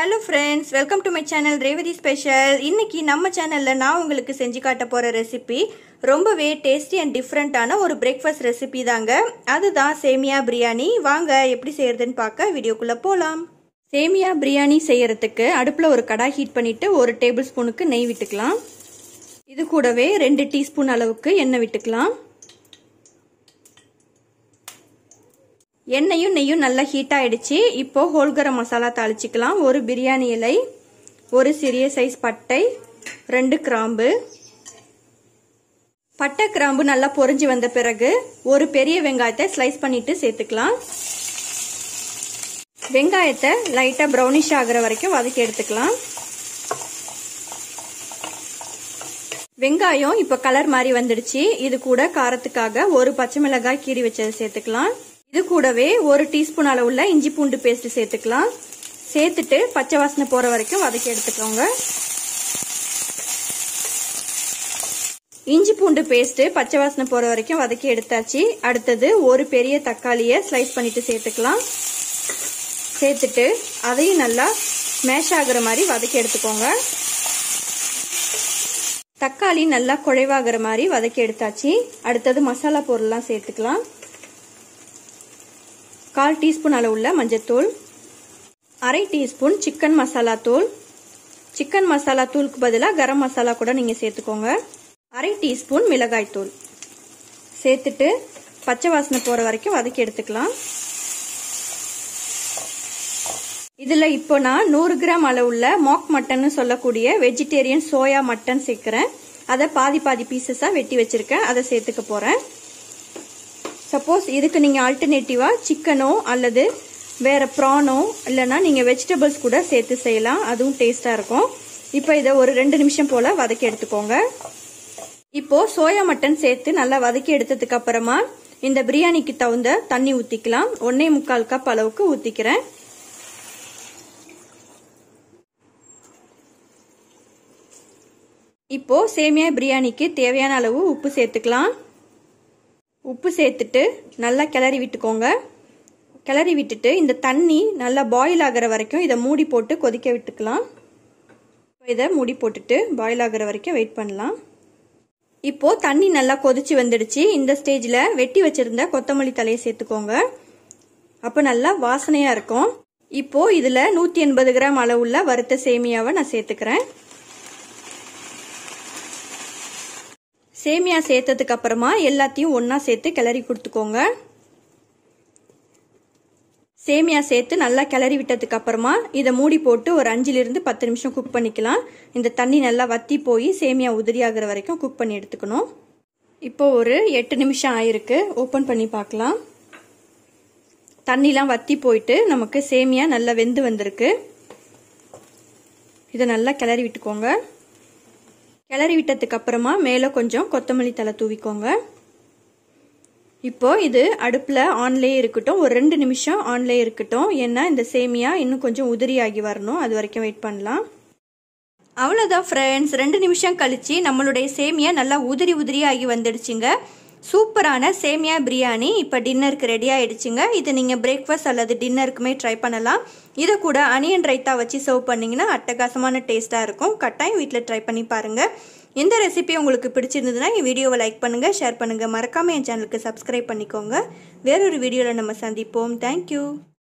Hello friends, welcome to my channel Revati Special. இன்னைக்கு நம்ம சேனல்ல நான் உங்களுக்கு செஞ்சு காட்ட போற ரெசிபி ரொம்பவே டேஸ்டி and different ஆன ஒரு பிரேக்ஃபாஸ்ட் ரெசிபி தாங்க. அதுதான் சேமியா பிரியாணி. வாங்க எப்படி செய்யறதுன்னு பார்க்க வீடியோக்குள்ள போலாம். சேமியா பிரியாணி செய்யறதுக்கு அடுப்புல ஒரு கடாய் ஹீட் பண்ணிட்டு 1 டேபிள்ஸ்பூனுக்கு நெய் விட்டுக்கலாம். இது கூடவே 2 டீஸ்பூன் அளவுக்கு எண்ணெய் விட்டுக்கலாம். எண்ணெயும் நெய்யும் நல்லா ஹீட் ஆயிடுச்சு. இப்போ ஹோல் கரம் மசாலா தாளிச்சுக்கலாம். ஒரு பிரியாணி இலை, ஒரு சிறிய சைஸ் பட்டை, 2 கிராம்பு. பட்டை கிராம்பு நல்லா பொரிஞ்சு வந்த பிறகு ஒரு பெரிய வெங்காயத்தை ஸ்லைஸ் பண்ணிட்டு சேர்த்துக்கலாம். வெங்காயத்தை லைட்டா ப்ரௌனிஷ் ஆகுற வரைக்கும் வதக்கி எடுத்துக்கலாம். வெங்காயம் இப்ப கலர் மாதிரி வந்துடுச்சு. இது கூட காரத்துக்காக ஒரு பச்சை மிளகாய் கீறி வச்சதை சேர்த்துக்கலாம். இது கூடவே 1 டீஸ்பூன் அளவுள்ள இஞ்சி பூண்டு பேஸ்ட் சேர்த்துக்கலாம். சேர்த்துட்டு பச்சை வாசனை போற வரைக்கும் வதக்கி எடுத்துக்கோங்க. இஞ்சி பூண்டு பேஸ்ட் பச்சை வாசனை போற வரைக்கும் வதக்கி எடுத்தாச்சு. அடுத்தது ஒரு பெரிய தக்காளியை ஸ்லைஸ் பண்ணிட்டு சேர்த்துக்கலாம். சேர்த்துட்டு அதையும் நல்லா ஸ்மேஷ் ஆகுற மாதிரி வதக்கி எடுத்துக்கோங்க. தக்காளி நல்லா குழைவாகிற மாதிரி வதக்கி எடுத்தாச்சு. அடுத்தது மசாலா பொருள்லாம் சேர்த்துக்கலாம். 1/4 டீஸ்பூன் அளவுள்ள மஞ்சத்தூள், 1/2 டீஸ்பூன் சிக்கன் மசாலா தூள். சிக்கன் மசாலா தூளுக்கு பதிலாக கரம் மசாலா கூட நீங்க சேர்த்துக்கோங்க. 1/2 டீஸ்பூன் மிளகாய் தூள் சேர்த்துட்டு பச்சை வாசனை போற வரைக்கும் வதக்கி எடுத்துக்கலாம். இதுல இப்போ நான் 100 கிராம் அளவுள்ள மாக் மட்டன் சொல்லக்கூடிய வெஜிடேரியன் சோயா மட்டன் சேர்க்கிறேன். அதை பாதி பீசஸா வெட்டி வச்சிருக்கேன். அதை சேர்த்துக்க போறேன். சப்போஸ் இதுக்கு நீங்க ஆல்டர்னேட்டிவா சிக்கனோ அல்லது வேற ப்ரானோ இல்லைன்னா நீங்க வெஜிடபிள்ஸ் கூட சேர்த்து செய்யலாம். அதுவும் டேஸ்டா இருக்கும். இப்போ இதை ஒரு 2 நிமிஷம் போல வதக்கி எடுத்துக்கோங்க. இப்போ சோயா மட்டன் சேர்த்து நல்லா வதக்கி எடுத்ததுக்கு அப்புறமா இந்த பிரியாணிக்கு தகுந்த தண்ணி ஊத்திக்கலாம். 1.25 கப் அளவுக்கு ஊத்திக்கிறேன். இப்போ சேமியா பிரியாணிக்கு தேவையான அளவு உப்பு சேர்த்துக்கலாம். உப்பு சேர்த்துட்டு நல்லா கிளறி விட்டுக்கோங்க. கிளறி விட்டுட்டு இந்த தண்ணி நல்லா பாயில் ஆகிற வரைக்கும் இதை மூடி போட்டு கொதிக்க விட்டுக்கலாம். இதை மூடி போட்டுட்டு பாயில் ஆகிற வரைக்கும் வெயிட் பண்ணலாம். இப்போ தண்ணி நல்லா கொதிச்சு வந்துடுச்சு. இந்த ஸ்டேஜ்ல வெட்டி வச்சிருந்த கொத்தமல்லி தலையை சேர்த்துக்கோங்க. அப்ப நல்லா வாசனையா இருக்கும். இப்போ இதுல 180 கிராம் அளவுள்ள வறுத்த சேமியாவை நான் சேர்த்துக்கிறேன். சேமியா சேர்த்ததுக்கு அப்புறமா எல்லாத்தையும் ஒன்னா சேர்த்து கிளறி கொடுத்துக்கோங்க. சேமியா சேர்த்து நல்லா கிளறி விட்டதுக்கு அப்புறமா இதை மூடி போட்டு ஒரு 5-10 நிமிஷம் குக் பண்ணிக்கலாம். இந்த தண்ணி நல்லா வத்தி போய் சேமியா உதிரி ஆகுற வரைக்கும் குக் பண்ணி எடுத்துக்கணும். இப்போ ஒரு 8 நிமிஷம் ஆயிருக்கு. ஓபன் பண்ணி பார்க்கலாம். தண்ணிலாம் வத்தி போயிட்டு நமக்கு சேமியா நல்லா வெந்து வந்திருக்கு. இதை நல்லா கிளறி விட்டுக்கோங்க. கிளறி விட்டதுக்கு அப்புறமா மேல கொஞ்சம் கொத்தமல்லி தலை தூவிக்கோங்க. இப்போ இது அடுப்புல ஆன்லயே இருக்கட்டும். ஒரு 2 நிமிஷம் ஆன்லயே இருக்கட்டும். ஏன்னா இந்த சேமியா இன்னும் கொஞ்சம் உதிரியாகி வரணும். அது வரைக்கும் வெயிட் பண்ணலாம். அவ்வளவுதான் ஃப்ரெண்ட்ஸ், 2 நிமிஷம் கழிச்சு நம்மளுடைய சேமியா நல்லா உதிரியாகி வந்துடுச்சுங்க. சூப்பரான சேமியா பிரியாணி இப்போ டின்னருக்கு ரெடி ஆயிடுச்சுங்க. இது நீங்க பிரேக்ஃபாஸ்ட் அல்லது டின்னருக்குமே ட்ரை பண்ணலாம். இதை கூட அனியன் ரைத்தா வச்சு சர்வ் பண்ணீங்கன்னா அட்டகாசமான டேஸ்டா இருக்கும். கட்டாயம் வீட்டில் ட்ரை பண்ணி பாருங்க. இந்த ரெசிபி உங்களுக்கு பிடிச்சிருந்ததுன்னா என் வீடியோவை லைக் பண்ணுங்க, ஷேர் பண்ணுங்க. மறக்காம என் சேனலுக்கு சப்ஸ்கிரைப் பண்ணிக்கோங்க. வேறொரு வீடியோவில் நம்ம சந்திப்போம். தேங்க்யூ.